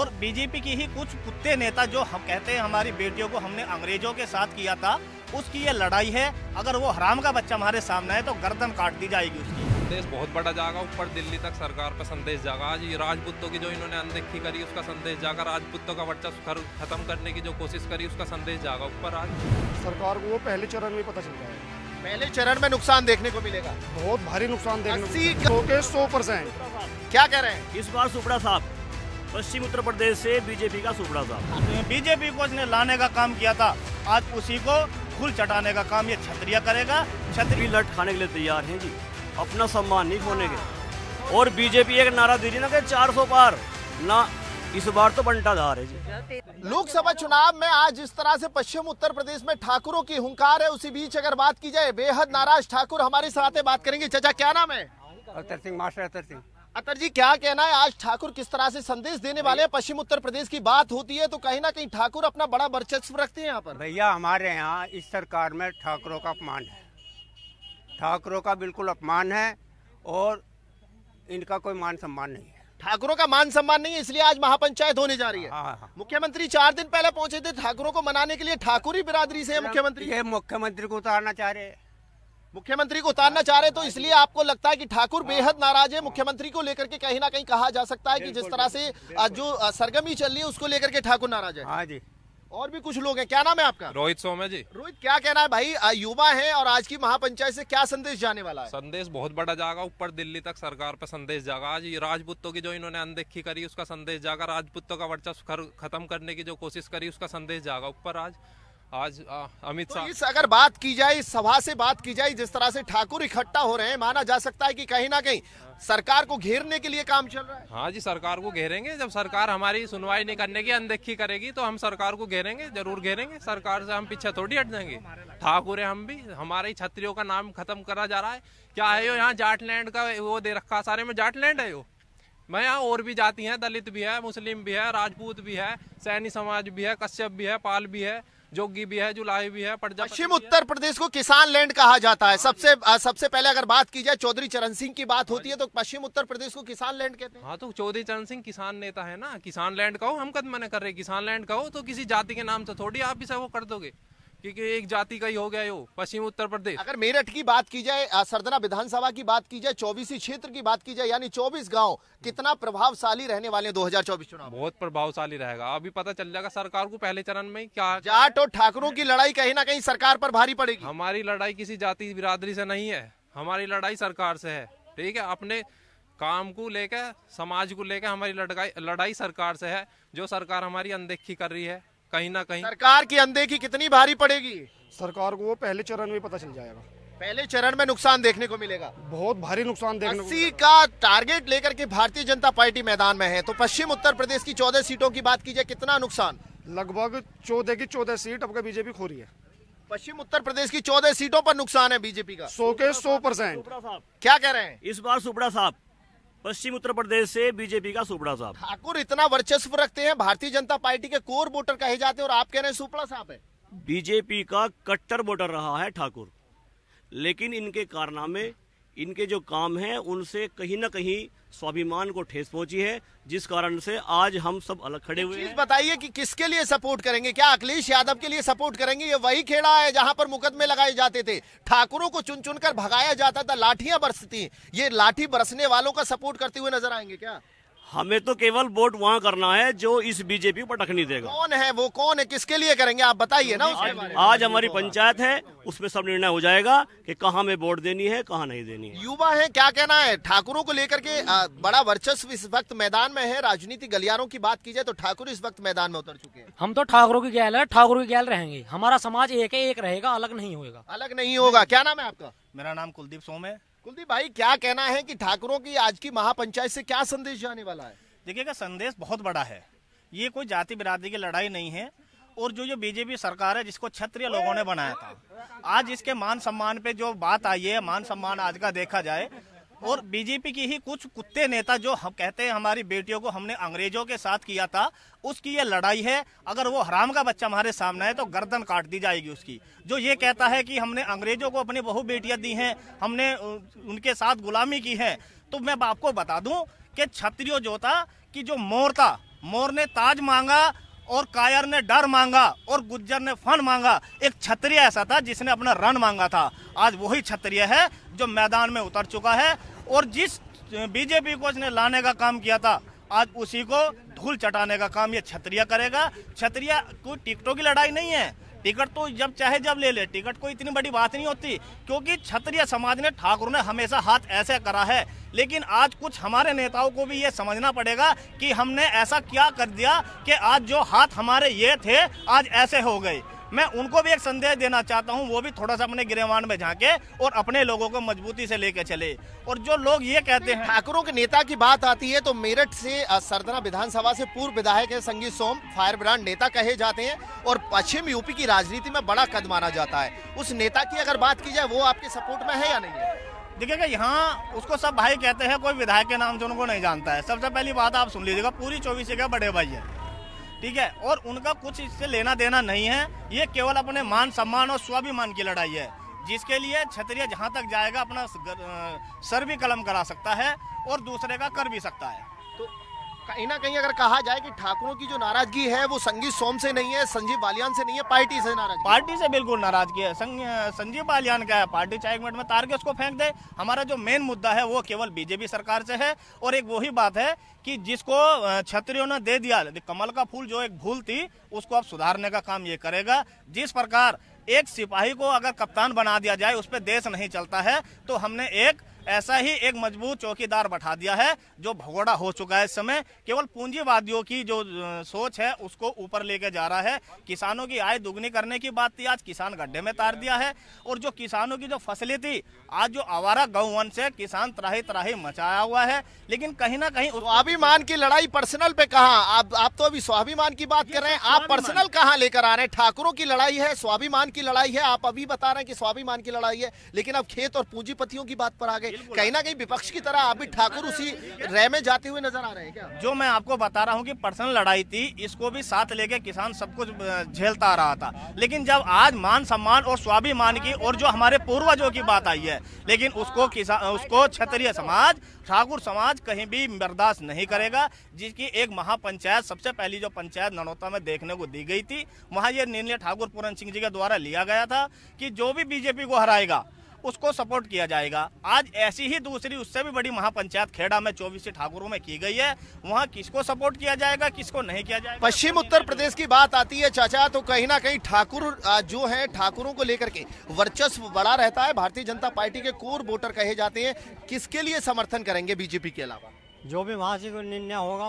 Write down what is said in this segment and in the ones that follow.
और बीजेपी की ही कुछ कुत्ते नेता जो हम कहते हैं हमारी बेटियों को हमने अंग्रेजों के साथ किया था, उसकी ये लड़ाई है। अगर वो हराम का बच्चा हमारे सामने है तो गर्दन काट दी जाएगी उसकी। संदेश बहुत बड़ा जाएगा, ऊपर दिल्ली तक सरकार पर संदेश जाएगा। आज ये राजपूतों की जो इन्होंने अनदेखी करी उसका संदेश जाएगा, राजपूतों का वर्चस्व खत्म करने की जो कोशिश करी उसका संदेश जाएगा ऊपर। आज सरकार को वो पहले चरण में पता चल जाएगा। पहले चरण में नुकसान देखने को मिलेगा, बहुत भारी नुकसान देखने 100% क्या कह रहे हैं इस बार सुपड़ा साहब पश्चिम उत्तर प्रदेश से बीजेपी का सुपड़ा साहब। बीजेपी को इसने लाने का काम किया था, आज उसी को फूल चटाने का काम ये क्षत्रिय करेगा। क्षत्रिय लट खाने के लिए तैयार हैं जी, अपना सम्मान नहीं खोने के। और बीजेपी एक नारा दीजिए ना कि 400 पार ना, इस बार तो बंटाधार है जी। लोकसभा चुनाव में आज जिस तरह से पश्चिम उत्तर प्रदेश में ठाकुरों की हुंकार है, उसी बीच अगर बात की जाए बेहद नाराज ठाकुर हमारे साथ है, बात करेंगे। चाचा क्या नाम है? अतर सिंह, मास्टर अतर सिंह। अतर जी क्या कहना है, आज ठाकुर किस तरह से संदेश देने वाले हैं? पश्चिम उत्तर प्रदेश की बात होती है तो कहीं ना कहीं ठाकुर अपना बड़ा वर्चस्व रखते हैं यहाँ पर। भैया हमारे यहाँ इस सरकार में ठाकुरों का अपमान है, ठाकुरों का बिल्कुल अपमान है और इनका कोई मान सम्मान नहीं है। ठाकुरों का मान सम्मान नहीं है, इसलिए आज महापंचायत होने जा रही है। हाँ। मुख्यमंत्री 4 दिन पहले पहुंचे थे ठाकुरों को मनाने के लिए। ठाकुर ही बिरादरी से है मुख्यमंत्री। ये मुख्यमंत्री को उतारना चाह रहे हैं, मुख्यमंत्री को उतारना चाह रहे, तो इसलिए आपको लगता है कि ठाकुर बेहद नाराज है मुख्यमंत्री को लेकर के? कहीं ना कहीं कहा जा सकता है कि जिस तरह से जो सरगर्मी चल रही है उसको लेकर के ठाकुर नाराज है। हाँ जी। और भी कुछ लोग हैं, क्या नाम है आपका? रोहित सोमे जी। रोहित क्या कहना है भाई, युवा है और आज की महापंचायत से क्या संदेश जाने वाला है? संदेश बहुत बड़ा जाएगा, ऊपर दिल्ली तक सरकार पर संदेश जाएगा। आज ये राजपूतों की जो इन्होंने अनदेखी करी उसका संदेश जाएगा, राजपूतों का वर्चस्व खत्म करने की जो कोशिश करी उसका संदेश जाएगा ऊपर। आज अमित शाह इस अगर बात की जाए, इस सभा से बात की जाए, जिस तरह से ठाकुर इकट्ठा हो रहे हैं, माना जा सकता है कि कहीं ना कहीं सरकार को घेरने के लिए काम चल रहा है। हाँ जी, सरकार को घेरेंगे। जब सरकार हमारी सुनवाई नहीं करने की, अनदेखी करेगी तो हम सरकार को घेरेंगे, जरूर घेरेंगे। सरकार से हम पीछे थोड़ी हट जाएंगे। ठाकुर है हम भी, हमारे ही क्षत्रियों का नाम खत्म करा जा रहा है। क्या है यो यहाँ जाटलैंड का वो दे रखा, सारे में जाटलैंड है यो। मैं यहाँ और भी जाति हैं, दलित भी है, मुस्लिम भी है, राजपूत भी है, सैनी समाज भी है, कश्यप भी है, पाल भी है, जोगी भी है, जुलाही भी है, पश्चिम उत्तर प्रदेश को किसान लैंड कहा जाता है। सबसे पहले अगर बात की जाए, चौधरी चरण सिंह की बात होती है तो पश्चिम उत्तर प्रदेश को किसान लैंड कहते हैं। हाँ, तो चौधरी चरण सिंह किसान नेता है ना। किसान लैंड कहो, हम कद मना कर रहे। किसान लैंड कहो तो किसी जाति के नाम से थोड़ी आप इसे वो कर दोगे, क्योंकि एक जाति का ही हो गया यो पश्चिम उत्तर प्रदेश। अगर मेरठ की बात की जाए, सरदना विधानसभा की बात की जाए, 24 क्षेत्र की बात की जाए, यानी 24 गांव, कितना प्रभावशाली रहने वाले 2024 चुनाव? बहुत प्रभावशाली रहेगा। अभी पता चल जाएगा सरकार को पहले चरण में क्या। जाट और ठाकुरों की लड़ाई कहीं ना कहीं सरकार पर भारी पड़ेगी। हमारी लड़ाई किसी जाति बिरादरी से नहीं है, हमारी लड़ाई सरकार से है। ठीक है, अपने काम को लेकर, समाज को लेकर हमारी लड़ाई सरकार से है। जो सरकार हमारी अनदेखी कर रही है, कहीं ना कहीं सरकार की अनदेखी कितनी भारी पड़ेगी? सरकार को वो पहले चरण में पता चल जाएगा। पहले चरण में नुकसान देखने को मिलेगा, बहुत भारी नुकसान देखने को 80 का टारगेट लेकर के भारतीय जनता पार्टी मैदान में है। तो पश्चिम उत्तर प्रदेश की 14 सीटों की बात की जाए, कितना नुकसान? लगभग 14 की 14 सीट अब बीजेपी खो रही है। पश्चिम उत्तर प्रदेश की 14 सीटों पर नुकसान है बीजेपी का 100%। क्या कह रहे हैं? इस बार सुपड़ा साहब पश्चिम उत्तर प्रदेश से बीजेपी का सुपड़ा साहब। ठाकुर इतना वर्चस्व रखते हैं, भारतीय जनता पार्टी के कोर वोटर कहे जाते हैं, और आप कह रहे हैं सुपड़ा साहब है। बीजेपी का कट्टर वोटर रहा है ठाकुर, लेकिन इनके कारनामे, इनके जो काम हैं, उनसे कहीं ना कहीं स्वाभिमान को ठेस पहुंची है, जिस कारण से आज हम सब अलग खड़े हुए हैं। बताइए कि किसके लिए सपोर्ट करेंगे? क्या अखिलेश यादव के लिए सपोर्ट करेंगे? ये वही खेड़ा है जहां पर मुकदमे लगाए जाते थे, ठाकुरों को चुन चुन कर भगाया जाता था, लाठियां बरसती। ये लाठी बरसने वालों का सपोर्ट करते हुए नजर आएंगे क्या? हमें तो केवल वोट वहाँ करना है जो इस बीजेपी को पटक नहीं देगा। कौन है वो, कौन है, किसके लिए करेंगे आप बताइए ना उसके बारे में। आज हमारी पंचायत है, उसमें सब निर्णय हो जाएगा कि कहाँ में वोट देनी है, कहाँ नहीं देनी है। युवा है, क्या कहना है? ठाकुरों को लेकर के बड़ा वर्चस्व इस वक्त मैदान में है। राजनीति गलियारों की बात की जाए तो ठाकुर इस वक्त मैदान में उतर चुके हैं। हम तो ठाकुरों की गैल है, ठाकुरों की गैल रहेंगे। हमारा समाज एक है, एक रहेगा, अलग नहीं होगा। अलग नहीं होगा। क्या नाम है आपका? मेरा नाम कुलदीप सोम है। कुलदीप भाई, क्या कहना है कि ठाकुरों की आज की महापंचायत से क्या संदेश जाने वाला है? देखिएगा, संदेश बहुत बड़ा है। ये कोई जाति बिरादरी की लड़ाई नहीं है। और जो बीजेपी सरकार है, जिसको क्षत्रिय लोगों ने बनाया था, आज इसके मान सम्मान पे जो बात आई है, मान सम्मान आज का देखा जाए, और बीजेपी की ही कुछ कुत्ते नेता जो हम कहते हैं हमारी बेटियों को हमने अंग्रेजों के साथ किया था, उसकी ये लड़ाई है। अगर वो हराम का बच्चा हमारे सामने है तो गर्दन काट दी जाएगी उसकी। जो ये कहता है कि हमने अंग्रेजों को अपनी बहु बेटियां दी हैं, हमने उनके साथ गुलामी की है, तो मैं आपको बता दूं कि क्षत्रियो जो था कि जो मोर था, मोर ने ताज मांगा और कायर ने डर मांगा और गुज्जर ने फन मांगा। एक क्षत्रिय ऐसा था जिसने अपना रण मांगा था। आज वही क्षत्रिय है जो मैदान में उतर चुका है और जिस बीजेपी को इसने लाने का काम किया था आज उसी को धूल चटाने का काम ये क्षत्रिय करेगा। क्षत्रिय कोई टिकटों की लड़ाई नहीं है, टिकट तो जब चाहे जब ले ले, टिकट कोई इतनी बड़ी बात नहीं होती, क्योंकि क्षत्रिय समाज ने ठाकुर ने हमेशा हाथ ऐसे करा है। लेकिन आज कुछ हमारे नेताओं को भी ये समझना पड़ेगा कि हमने ऐसा क्या कर दिया कि आज जो हाथ हमारे ये थे आज ऐसे हो गए। मैं उनको भी एक संदेश देना चाहता हूं, वो भी थोड़ा सा अपने गिरेबान में झांके और अपने लोगों को मजबूती से लेके चले। और जो लोग ये कहते हैं ठाकुरों के नेता की बात आती है तो मेरठ से सरदना विधानसभा से पूर्व विधायक है संगीत सोम, फायर ब्रांड नेता कहे जाते हैं और पश्चिम यूपी की राजनीति में बड़ा कद माना जाता है। उस नेता की अगर बात की जाए वो आपके सपोर्ट में है या नहीं है? देखिएगा, यहाँ उसको सब भाई कहते हैं, कोई विधायक के नाम से उनको नहीं जानता है। सबसे पहली बात आप सुन लीजिएगा, पूरी 24 के बड़े भाई है, ठीक है, और उनका कुछ इससे लेना देना नहीं है। ये केवल अपने मान सम्मान और स्वाभिमान की लड़ाई है, जिसके लिए क्षत्रिय जहां तक जाएगा अपना सर भी कलम करा सकता है और दूसरे का कर भी सकता है। तो कहीं ना कहीं अगर कहा जाए कि ठाकुरों की जो नाराजगी है वो संगीत सोम से नहीं है, संजीव बालियान से नहीं है, पार्टी से नाराजगी। पार्टी से बिल्कुल नाराजगी है। संजीव बालियान का है, पार्टी चाहे 1 मिनट में तार के उसको फेंक दे। हमारा जो मेन मुद्दा है वो केवल बीजेपी सरकार से है। और एक वही बात है कि जिसको क्षत्रियों ने दे दिया कमल का फूल, जो एक भूल थी, उसको अब सुधारने का काम ये करेगा। जिस प्रकार एक सिपाही को अगर कप्तान बना दिया जाए उस पर देश नहीं चलता है, तो हमने एक ऐसा ही एक मजबूत चौकीदार बैठा दिया है जो भगोड़ा हो चुका है। इस समय केवल पूंजीवादियों की जो सोच है उसको ऊपर लेके जा रहा है। किसानों की आय दुगनी करने की बात थी, आज किसान गड्ढे में तार दिया है। और जो किसानों की जो फसलें थी, आज जो आवारा गौवंश से किसान त्राही त्राही मचाया हुआ है। लेकिन कहीं ना कहीं स्वाभिमान की लड़ाई पर्सनल पे कहाँ, आप तो अभी स्वाभिमान की बात कर रहे हैं, आप पर्सनल कहाँ लेकर आ रहे हैं? ठाकुरों की लड़ाई है, स्वाभिमान की लड़ाई है, आप अभी बता रहे हैं कि स्वाभिमान की लड़ाई है, लेकिन अब खेत और पूंजीपतियों की बात पर आ गए। कहीं ना कहीं विपक्ष की तरह आप भी ठाकुर उसी रह में जाते हुए नजर आ रहे हैं क्या? जो मैं आपको बता रहा हूं कि पर्सनल लड़ाई थी, इसको भी साथ लेके किसान सब कुछ झेलता आ रहा था। लेकिन जब आज मान सम्मान और स्वाभिमान की और जो हमारे पूर्वजों की बात आई है, लेकिन उसको क्षत्रिय समाज, ठाकुर समाज कहीं भी बर्दाश्त नहीं करेगा। जिसकी एक महापंचायत, सबसे पहली जो पंचायत ननौता में देखने को दी गई थी, वहां ये निर्णय ठाकुर पूरन सिंह जी के द्वारा लिया गया था कि जो भी बीजेपी को हराएगा उसको सपोर्ट किया जाएगा। आज ऐसी ही दूसरी उससे भी बड़ी महापंचायत खेड़ा में 24 ठाकुरों में की गई है, वहां किसको सपोर्ट किया जाएगा, किसको नहीं किया जाएगा। पश्चिम उत्तर प्रदेश की बात आती है चाचा, तो कहीं ना कहीं ठाकुर जो है, ठाकुरों को लेकर के वर्चस्व बड़ा रहता है। भारतीय जनता पार्टी के कोर वोटर कहे जाते हैं। किसके लिए समर्थन करेंगे बीजेपी के अलावा? जो भी वहाँ से निर्णय होगा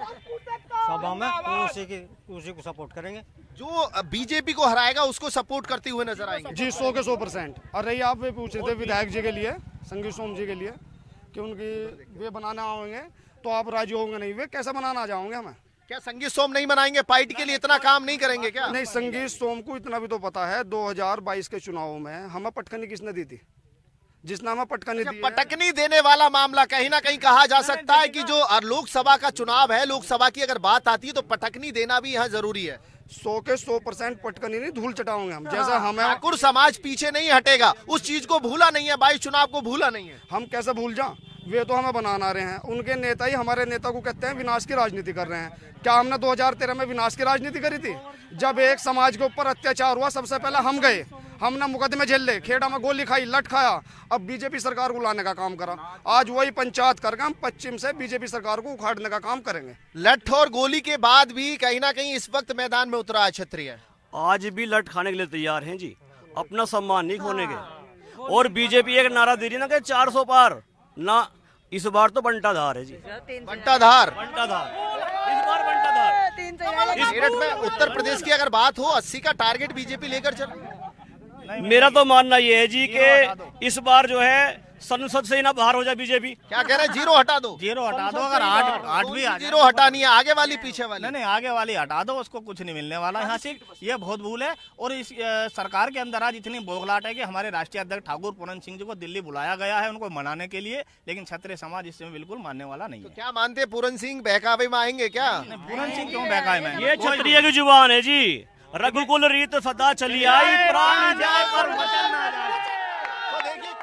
सभा में उसी को सपोर्ट करेंगे। जो बीजेपी को हराएगा उसको सपोर्ट करते हुए नजर आएंगे जी, 100 के 100%। और रही आप वे पूछ रहे थे विधायक जी के लिए, संगीत सोम जी के लिए, कि उनकी वे बनाना आएंगे तो आप राजी होंगे नहीं? वे कैसे बनाना जाओगे? हमें क्या संगीत सोम नहीं बनाएंगे? पार्टी के लिए इतना काम नहीं करेंगे क्या? नहीं, संगीत सोम को इतना भी तो पता है, 2022 के चुनाव में हमें पटकनी किसने दी थी? जिसने हमें पटकनी दी, पटकनी देने वाला मामला कहीं ना कहीं कहा जा सकता है कि जो लोकसभा का चुनाव है, लोकसभा की अगर बात आती है तो पटकनी देना भी यहाँ जरूरी है। 100 के 100% पटकनी नहीं, धूल चटाओगे हम। जैसा हमें ठाकुर समाज पीछे नहीं हटेगा, उस चीज को भूला नहीं है, 22 चुनाव को भूला नहीं है। हम कैसे भूल जाएं? वे तो हमें बनाना रहे हैं। उनके नेता ही हमारे नेता को कहते हैं विनाश की राजनीति कर रहे हैं। क्या हमने 2013 में विनाश की राजनीति करी थी? जब एक समाज के ऊपर अत्याचार हुआ, सबसे पहले हम गए, हमने मुकदमे झेल ले, खेड़ा में गोली खाई, लट खाया, अब बीजेपी सरकार को लाने का काम करा। आज वही पंचायत करके हम पश्चिम से बीजेपी सरकार को उखाड़ने का काम करेंगे। लठ और गोली के बाद भी कहीं ना कहीं इस वक्त मैदान में उतरा है क्षत्रिय। आज भी लट खाने के लिए तैयार हैं जी, अपना सम्मान नहीं खोने के। और बीजेपी एक नारा दे रही ना कि 400 पार ना, इस बार तो बंटाधार है जी, बंटाधार। इस बार बंटाधार। मेरठ में उत्तर प्रदेश की अगर बात हो, 80 का टारगेट बीजेपी लेकर चल। मेरा तो मानना ये है जी कि इस बार जो है संसद से ही ना बाहर हो जाए बीजेपी। क्या कह रहे हैं? 0 हटा दो। 0 हटा दो, अगर 8 भी आ 0 हटानी है, आगे वाली पीछे वाली नहीं, आगे वाली हटा दो, उसको कुछ नहीं मिलने वाला यहाँ से। ये बहुत भूल है। और इस सरकार के अंदर आज इतनी बोगलाट है कि हमारे राष्ट्रीय अध्यक्ष ठाकुर पूरन सिंह जी को दिल्ली बुलाया गया है उनको मनाने के लिए, लेकिन क्षत्रिय समाज इसमें बिल्कुल मानने वाला नहीं है। तो क्या मानते हैं पूरन सिंह बहकावे में आएंगे क्या? पूरन सिंह क्यों बहकावे में? ये क्षत्रिय की जुबान है जी, रघुकुल रीत सदा चली आई, प्राण जाए पर वचन ना जाए। तो देखिए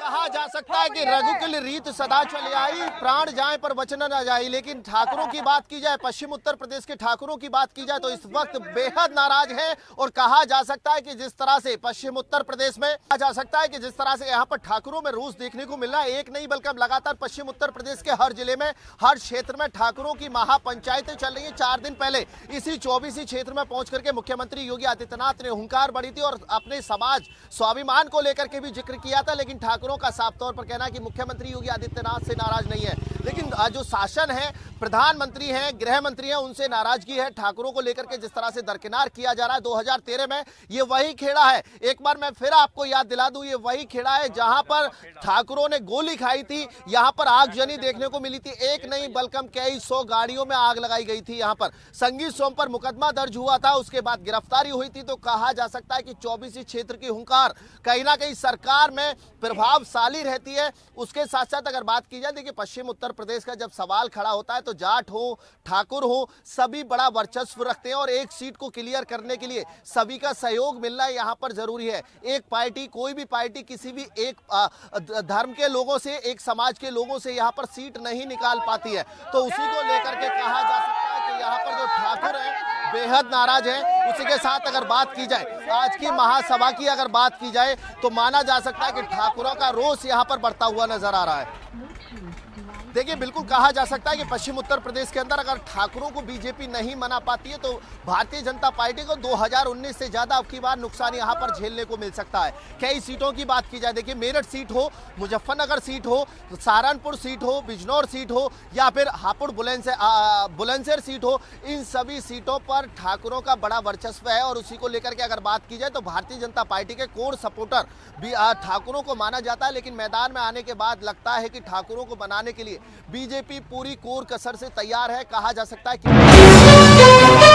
कहा जा सकता है कि रघुकुल रीत सदा चले आई, प्राण जाए पर वचन न जाए। लेकिन ठाकुरों की बात की जाए, पश्चिम उत्तर प्रदेश के ठाकुरों की बात की जाए तो इस वक्त बेहद नाराज हैं। और कहा जा सकता है कि जिस तरह से पश्चिम उत्तर प्रदेश में कहा जा सकता है कि जिस तरह से यहाँ पर ठाकुरों में रोष देखने को मिल रहा है, एक नहीं बल्कि लगातार पश्चिम उत्तर प्रदेश के हर जिले में, हर क्षेत्र में ठाकुरों की महापंचायतें चल रही है। 4 दिन पहले इसी 24 क्षेत्र में पहुंच करके मुख्यमंत्री योगी आदित्यनाथ ने हुंकार बढ़ी थी और अपने समाज स्वाभिमान को लेकर के भी जिक्र किया था। लेकिन ठाकुरों का साफ तौर पर कहना है कि मुख्यमंत्री योगी आदित्यनाथ से नाराज नहीं है, लेकिन जो शासन है, प्रधानमंत्री हैं, गृह मंत्री हैं, उनसे नाराजगी है। ठाकुरों को लेकर के जिस तरह से दरकिनार किया जा रहा है, 2013 में ये वही खेड़ा है। एक बार मैं फिर आपको याद दिला दूं, ये वही खेड़ा है जहां पर ठाकुरों ने गोली खाई थी, यहां पर आगजनी देखने को मिली थी। एक नहीं बल्कि कई 100 गाड़ियों में आग लगाई गई थी। यहां पर संगीत सोम पर मुकदमा दर्ज हुआ था, उसके बाद गिरफ्तारी हुई थी। तो कहा जा सकता है कि 24 क्षेत्र की हुंकार कहीं ना कहीं सरकार में प्रभावशाली रहती है। उसके साथ साथ अगर बात की जाए, देखिए पश्चिम उत्तर प्रदेश का जब सवाल खड़ा होता है तो जाट हो, ठाकुर हो, सभी बड़ा वर्चस्व रखते हैं और एक सीट को क्लियर करने के लिए सभी का सहयोग मिलना यहाँ पर जरूरी है। एक पार्टी, कोई भी पार्टी किसी भी एक धर्म के लोगों से, एक समाज के लोगों से यहाँ पर सीट नहीं निकाल पाती है। तो उसी को लेकर के कहा जा सकता है कि यहाँ पर जो ठाकुर है बेहद नाराज है। उसी के साथ अगर बात की जाए, आज की महासभा की अगर बात की जाए तो माना जा सकता है कि ठाकुरों का रोष यहाँ पर बढ़ता हुआ नजर आ रहा है। देखिए, बिल्कुल कहा जा सकता है कि पश्चिम उत्तर प्रदेश के अंदर अगर ठाकुरों को बीजेपी नहीं मना पाती है तो भारतीय जनता पार्टी को 2019 से ज्यादा अब की बार नुकसान यहां पर झेलने को मिल सकता है। कई सीटों की बात की जाए, देखिए मेरठ सीट हो, मुजफ्फरनगर सीट हो, सहारनपुर सीट हो, बिजनौर सीट हो या फिर हापुड़ बुलंदशहर सीट हो, इन सभी सीटों पर ठाकुरों का बड़ा वर्चस्व है। और उसी को लेकर के अगर बात की जाए तो भारतीय जनता पार्टी के कोर सपोर्टर भी ठाकुरों को माना जाता है। लेकिन मैदान में आने के बाद लगता है कि ठाकुरों को बनाने के लिए बीजेपी पूरी कोर कसर से तैयार है। कहा जा सकता है कि